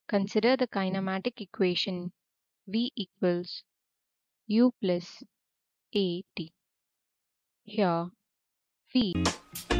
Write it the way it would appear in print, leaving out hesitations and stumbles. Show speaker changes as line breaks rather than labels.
Consider the kinematic equation V equals U plus AT. Here, V